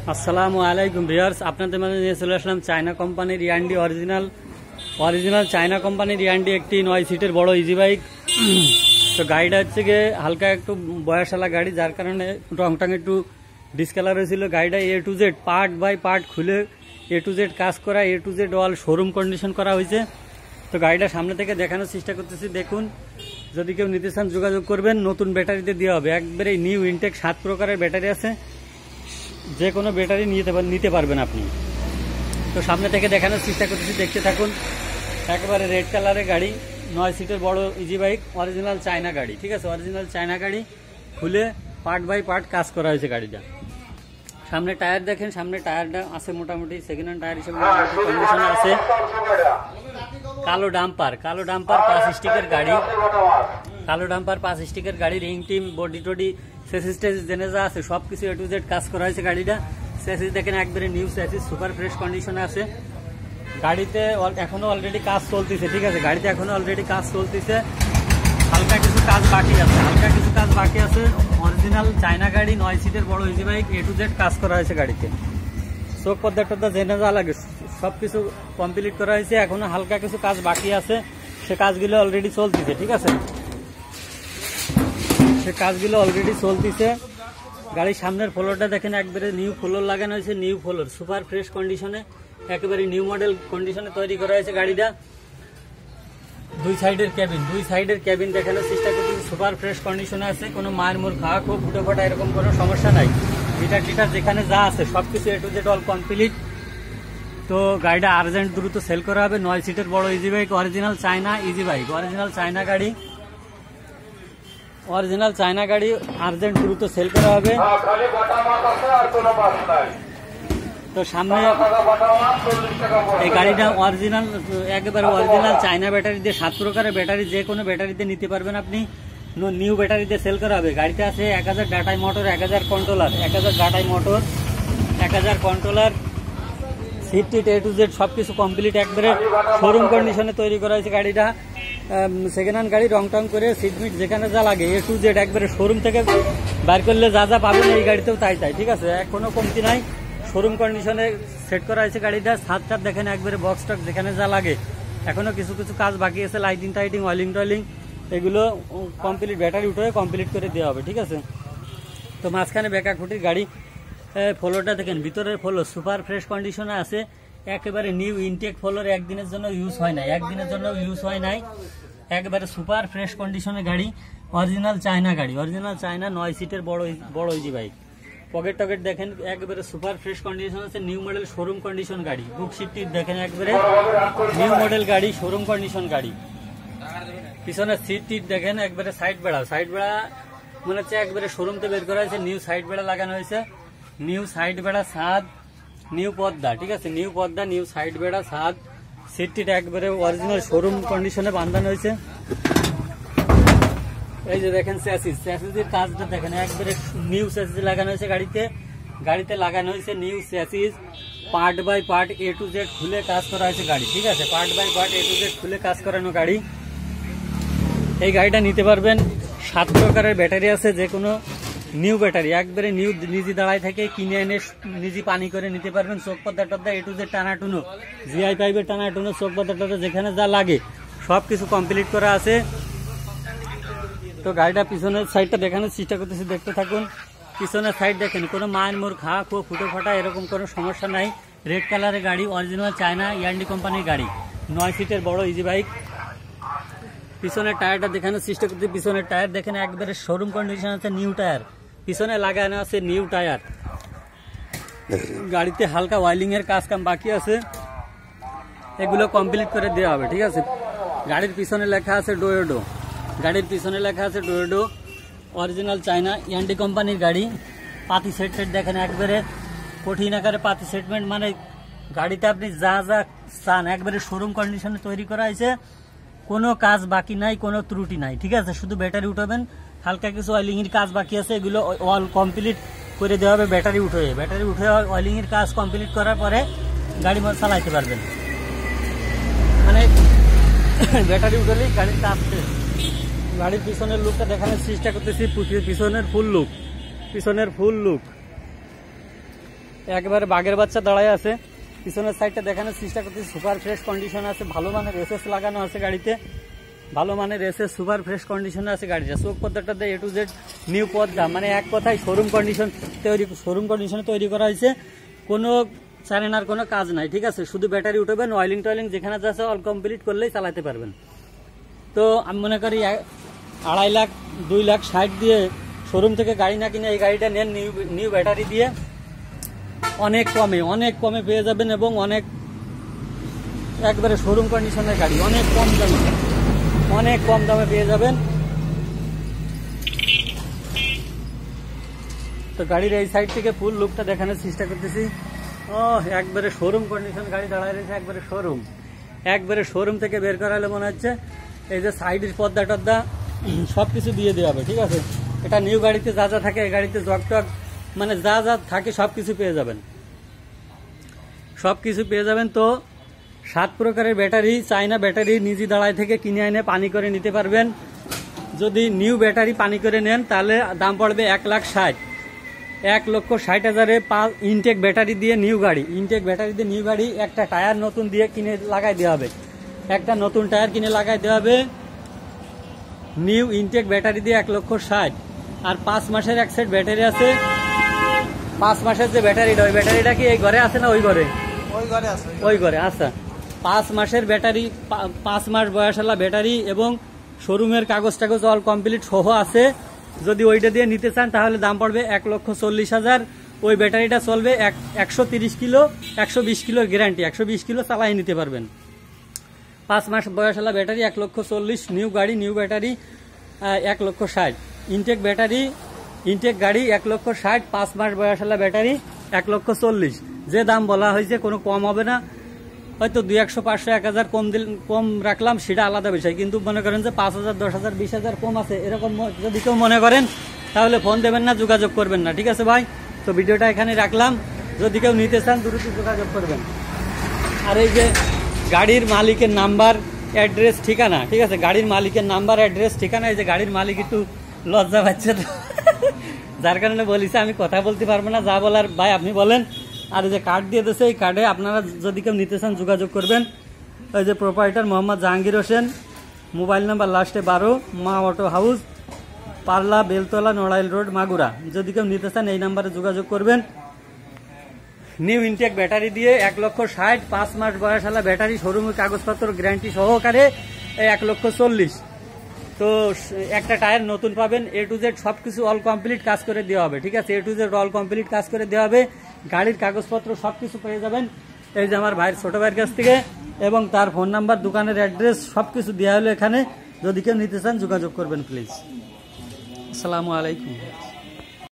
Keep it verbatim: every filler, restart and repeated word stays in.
আসসালামু আলাইকুম ভিউয়ার্স, আপনাদের মাঝে নিয়ে চলে আসলাম চায়না কোম্পানির ইয়ান্ডি অরিজিনাল অরিজিনাল চায়না কোম্পানির ইয়ান্ডি একটি নয় সিটের বড় ইজি বাইক। তো গাড়িটা হচ্ছে গিয়ে হালকা একটু বয়সালা গাড়ি, যার কারণে রংটাং একটু ডিসকালার হয়েছিল। গাড়িটা A to Z part by part খুলে এ টু জেড কাজ করা, A to Z all showroom condition করা হয়েছে। তো গাড়িটা সামনে থেকে দেখানোর চেষ্টা করতেছি, দেখুন। যদি কেউ নিতে চান যোগাযোগ করবেন, নতুন ব্যাটারিতে দেওয়া হবে। একবারে নিউ ইনটেক সাত প্রকারের ব্যাটারি আছে, যে কোনো ব্যাটারি নিতে নিতে পারবেন আপনি। তো সামনে থেকে দেখানোর চেষ্টা করতেছি, দেখতে থাকুন। একেবারে রেড কালারের গাড়ি, নয় সিটের বড় ইজি বাইক, অরিজিনাল চায়না গাড়ি। ঠিক আছে, অরিজিনাল চায়না গাড়ি, খুলে পার্ট বাই পার্ট কাজ করা হয়েছে গাড়িটা। সামনে টায়ার দেখেন, সামনে টায়ারটা আছে মোটামুটি সেকেন্ড হ্যান্ড টায়ার হিসেবে কন্ডিশনে আছে। কালো ডাম্পার, কালো ডাম্পার পাঁচ স্টিকের গাড়ি, কালো ডাম্পার পাঁচ স্টিকের গাড়ি, রিং টিম বডি টডি সেসিস টেসিস জেনে যা আছে সব কিছু এ টু জেড কাজ করা হয়েছে গাড়িটা। সেসিস দেখেন একবারে নিউ সেসিস, সুপার ফ্রেশ কন্ডিশনে আছে। গাড়িতে এখনো অলরেডি কাজ চলতেছে। ঠিক আছে, গাড়িতে এখনো অলরেডি কাজ চলতেছে, হালকা কিছু কাজ বাকি আছে, হালকা কিছু কাজ বাকি আছে। অরিজিনাল চায়না গাড়ি, নয় সিটের বড় easy bike, A to Z কাজ করা হয়েছে গাড়িতে। চোখ পর্দা টর্দা জেনে যা লাগে সব কিছু কমপ্লিট করা হয়েছে। এখনো হালকা কিছু কাজ বাকি আছে, সে কাজগুলো অলরেডি চলতেছে। ঠিক আছে, সে কাজগুলো অলরেডি চলতেছে। গাড়ির সামনের ফ্লোরটা দেখেন, একবারে নিউ ফ্লোর লাগানো হয়েছে, নিউ ফ্লোর সুপার ফ্রেশ কন্ডিশনে, একেবারে নিউ মডেল কন্ডিশনে তৈরি করা হয়েছে গাড়িটা। দুই সাইডের ক্যাবিন, দুই সাইডের ক্যাবিন দেখানোর চেষ্টা করতেছি, সুপার ফ্রেশ কন্ডিশনে আছে। কোনো মায়ের মোর খাওয়া খুব ফুটে ফোটা এরকম কোনো সমস্যা নাই। মিটার টিটার যেখানে যা আছে সবকিছু A to Z all complete. তো গাড়িটা আর্জেন্ট দ্রুত সেল করা হবে। নয় সিটের বড় easy bike, original China easy bike, original China গাড়ি, অরিজিনাল চায়না গাড়ি আর্জেন্ট দ্রুত সেল করা হবে। তো সামনে এই গাড়িটা অরিজিনাল, একেবারে অরিজিনাল চায়না ব্যাটারি দিয়ে, সাত প্রকারের ব্যাটারি, যে কোনো ব্যাটারিতে নিতে পারবেন আপনি। নিউ ব্যাটারিতে সেল করা হবে। গাড়িতে আছে এক হাজার ডাটাই মোটর, এক হাজার কন্ট্রোলার, এক হাজার ডাটাই মোটর, এক হাজার কন্ট্রোলার, সিট টিট এ টু জেড সব কিছু কমপ্লিট, একবারে শোরুম কন্ডিশনে তৈরি করা হয়েছে গাড়িটা। সেকেন্ড হ্যান্ড গাড়ি রং টং করে সিট মিট যেখানে যা লাগে এ টু জেড একবারে শোরুম থেকে বার করলে যা যা পাবেন এই গাড়িতেও তাই তাই। ঠিক আছে, কোনো কমতি নাই, শোরুম কন্ডিশনে সেট করা হয়েছে গাড়িটা। ছাদ টাদ দেখেন একবারে বক্স টক যেখানে যা লাগে। এখনো কিছু কিছু কাজ বাকি আছে, লাইটিং টাইটিং, অয়েলিং টয়েলিং, এগুলো কমপ্লিট ব্যাটারি উঠে কমপ্লিট করে দেওয়া হবে। ঠিক আছে, তো মাঝখানে বেকা খুঁটির গাড়ি, ফ্লোরটা দেখেন, ভিতরের ফ্লোর সুপার ফ্রেশ কন্ডিশনে আছে, একেবারে নিউ ইনটেক ফ্লোর, একদিনের জন্য ইউজ হয় নাই, একদিনের জন্য ইউজ হয় নাই, একেবারে সুপার ফ্রেশ কন্ডিশনের গাড়ি, অরিজিনাল চায়না গাড়ি, অরিজিনাল চায়না নয় সিটের বড় বড় ইজি বাইক। পকেট টকেট দেখেন একেবারে সুপার ফ্রেশ কন্ডিশন আছে, নিউ মডেল শোরুম কন্ডিশন গাড়ি। বুক সিটটি দেখেন একবারে নিউ মডেল গাড়ি, শোরুম কন্ডিশন গাড়ি। পিছনের সিট টিট দেখেন একবারে সাইড বেড়া, সাইড বেড়া মনে হচ্ছে একবারে শোরুমতে বের করা হয়েছে, নিউ সাইড বেড়া লাগানো হয়েছে, নিউ সাইড বেড়া, ছাদ, নিউ পর্দা। ঠিক আছে, নিউ পর্দা, নিউ সাইড বেড়া, ছাদ, সিট টিট একবারে অরিজিনাল শোরুম কন্ডিশনে বাঁধানো হয়েছে। এই যে দেখেন স্যাসিস, স্যাসিসের কাজটা দেখেন একবারে নিউ স্যাসিস লাগানো হয়েছে গাড়িতে। গাড়িতে লাগানো হয়েছে new chassis, part by part A to Z খুলে কাজ করা হয়েছে গাড়ি। ঠিক আছে, part by part A to Z খুলে কাজ করানো গাড়ি। এই গাড়িটা নিতে পারবেন, সাত প্রকারের ব্যাটারি আছে, যে কোনো নিউ ব্যাটারি, একবারে নিউ, নিজে দাঁড়ায় থেকে কিনে এনে নিজে পানি করে নিতে পারবেন। চোখ পর্দা টর্দা এ টু জেড টানাটুনো, জিআই পাইপের টানাটুনো, চোখ পর্দা টর্দা যেখানে যা লাগে সব কিছু কমপ্লিট করা আছে। তো গাড়িটা পিছনের সাইডটা দেখানোর চেষ্টা করতেছি, দেখতে থাকুন। পিছনের সাইড দেখেন, কোনো মায়ের মোর খাওয়া খুব ফুটে ফাটা এরকম কোনো সমস্যা নাই। রেড কালারের গাড়ি, অরিজিনাল চায়না ইয়ান্ডি কোম্পানির গাড়ি, নয় সিটের বড় ইজি বাইক। পিছনের টায়ারটা দেখানোর চেষ্টা করতে, পিছনের টায়ার দেখেন একবারে শোরুম কন্ডিশন আছে, নিউ টায়ার, পিছনে লাগানো আছে নিউ টায়ার। গাড়িতে হালকা ওয়াইলিং এর কাজ কাম বাকি আছে, এগুলো কমপ্লিট করে দেওয়া হবে। ঠিক আছে, গাড়ির পিছনে লেখা আছে ডোয়োডো, গাড়ির পিছনে লেখা আছে ডোয়োডো, অরিজিনাল চায়না ইয়ান্ডি কোম্পানির গাড়ি। পাতি সেট সেট দেখেন একবারে কঠিন আকারে পাতি সেটমেন্ট, মানে গাড়িতে আপনি যা যা চান একবারে শোরুম কন্ডিশনে তৈরি করা হয়েছে, কোনো কাজ বাকি নাই, কোনো ত্রুটি নাই। ঠিক আছে, শুধু ব্যাটারি উঠাবেন, হালকা কিছু অয়েলিং এর কাজ বাকি আছে, এগুলো অল কমপ্লিট করে দেওয়া হবে। ব্যাটারি উঠে ব্যাটারি উঠে অয়েলিং এর কাজ কমপ্লিট করার পরে গাড়ি চালাইতে পারবেন। মানে ব্যাটারি উঠলেই গাড়ির কাজ শেষ। গাড়ির পিছনের লুকটা দেখানোর চেষ্টা করতেছি, পিছনের ফুল লুক, পিছনের ফুল লুক একেবারে বাঘের বাচ্চা দাঁড়ায় আছে। পিছনের সাইডটা দেখানোর চেষ্টা করতেছি, সুপার ফ্রেশ কন্ডিশন আছে, ভালো মানের এসএস লাগানো আছে গাড়িতে, ভালো মানের এসএস সুপার ফ্রেশ কন্ডিশনে আছে গাড়িটা। চোখ পর্দাটা এ টু জেড নিউ পর্দা, মানে এক কথায় শোরুম কন্ডিশন তৈরি, শোরুম কন্ডিশনে তৈরি করা হয়েছে। কোনো চালানোর কোনো কাজ নাই, ঠিক আছে। শুধু ব্যাটারি উঠবেন, অয়েলিং টয়েলিং যেখানে যাচ্ছে অল কমপ্লিট করলেই চালাতে পারবেন। তো আমি মনে করি আড়াই লাখ দুই লাখ ষাট দিয়ে শোরুম থেকে গাড়ি না কিনে এই গাড়িটা নেন নিউ নিউ ব্যাটারি দিয়ে, অনেক কমে অনেক কমে পেয়ে যাবেন এবং অনেক একবারে শোরুম কন্ডিশনের গাড়ি, অনেক কম দামে অনেক কম দামে পেয়ে যাবেন। তো গাড়ির এই সাইড থেকে ফুল লুকটা দেখানোর চেষ্টা করতেছি। ও একবারে শোরুম কন্ডিশন গাড়ি দাঁড়ায় রয়েছে, একবারে শোরুম, একবারে শোরুম থেকে বের করা হলে মনে হচ্ছে এই যে সাইডের পর্দা টর্দা সব কিছু দিয়ে দেওয়া হবে, ঠিক আছে। এটা নিউ গাড়িতে যা যা থাকে এই গাড়িতে জগ টক মানে যা যা থাকে সব কিছু পেয়ে যাবেন, সব কিছু পেয়ে যাবেন। তো সাত প্রকারের ব্যাটারি, চায়না ব্যাটারি নিজে দাঁড়ায় থেকে কিনে এনে পানি করে নিতে পারবেন। যদি নিউ ব্যাটারি পানি করে নেন তাহলে দাম পড়বে এক লাখ ষাট এক লক্ষ ষাট হাজারে পাঁচ ইনটেক ব্যাটারি দিয়ে নিউ গাড়ি, ইনটেক ব্যাটারি দিয়ে নিউ গাড়ি, একটা টায়ার নতুন দিয়ে কিনে লাগাই দেওয়া হবে, একটা নতুন টায়ার কিনে লাগাই দেওয়া হবে নিউ ইনটেক ব্যাটারি দিয়ে এক লক্ষ ষাট। আর পাঁচ মাসের এক সেট ব্যাটারি আছে, পাঁচ মাসের যে ব্যাটারিটা, ওই ব্যাটারিটা কি এই ঘরে আছে না ওই ঘরে? ওই ঘরে আছে, ওই ঘরে। আচ্ছা, পাঁচ মাসের ব্যাটারি, পাঁচ মাস বয়সালা ব্যাটারি এবং শোরুমের কাগজ টাগজ অল কমপ্লিট সহ আছে। যদি ওইটা দিয়ে নিতে চান তাহলে দাম পড়বে এক লক্ষ চল্লিশ হাজার। ওই ব্যাটারিটা চলবে একশো তিরিশ কিলো, একশো বিশ কিলোর গ্যারান্টি, একশো বিশ কিলো চালাই নিতে পারবেন। পাঁচ মাস বয়সালা ব্যাটারি এক লক্ষ চল্লিশ, নিউ গাড়ি নিউ ব্যাটারি এক লক্ষ ষাট, ইনটেক ব্যাটারি ইনটেক গাড়ি এক লক্ষ ষাট, পাঁচ মাস বয়সালা ব্যাটারি এক লক্ষ চল্লিশ। যে দাম বলা হয়েছে কোনো কম হবে না, হয়তো দুই একশো পাঁচশো এক হাজার কম দিল কম রাখলাম সেটা আলাদা বিষয়, কিন্তু মনে করেন যে পাঁচ হাজার দশ হাজার বিশ হাজার কম আছে এরকম যদি কেউ মনে করেন তাহলে ফোন দেবেন না, যোগাযোগ করবেন না, ঠিক আছে ভাই। তো ভিডিওটা এখানে রাখলাম, যদি কেউ নিতে চান দ্রুত যোগাযোগ করবেন। আর এই যে গাড়ির মালিকের নাম্বার অ্যাড্রেস ঠিকানা, ঠিক আছে, গাড়ির মালিকের নাম্বার অ্যাড্রেস ঠিকানা, এই যে গাড়ির মালিক একটু লজ্জা পাচ্ছে তো যার কারণে বলিছে আমি কথা বলতে পারবো না, যা বলার ভাই আপনি বলেন। আর এই যে কার্ড দিয়ে দিয়েছে, এই কার্ডে আপনারা যদি কেউ নিতে চান যোগাযোগ করবেন। ওই যে proprietor Mohammad Jahangir Hossain, mobile number লাস্টে বারো, মা অটো হাউস, পারলা বেলতলা, নড়াইল রোড, মাগুরা। যদি কেউ নিতে চান এই নাম্বারে যোগাযোগ করবেন। নিউ ইনটেক ব্যাটারি দিয়ে এক লক্ষ ষাট, পাঁচ মাস বয়সালা ব্যাটারি, শোরুমের কাগজপত্র গ্যারান্টি সহকারে এক লক্ষ চল্লিশ। তো একটা টায়ার নতুন পাবেন, এ টু জেড সবকিছু অল কমপ্লিট কাজ করে দেওয়া হবে, ঠিক আছে, A to Z all complete কাজ করে দেওয়া হবে। গাড়ির কাগজপত্র সবকিছু পেয়ে যাবেন এই যে আমার ভাইয়ের ছোট ভাইয়ের কাছ থেকে, এবং তার ফোন নাম্বার, দোকানের অ্যাড্রেস সবকিছু দেওয়া হলো এখানে। যদি কেউ নিতে চান যোগাযোগ করবেন প্লিজ। আসসালামু আলাইকুম।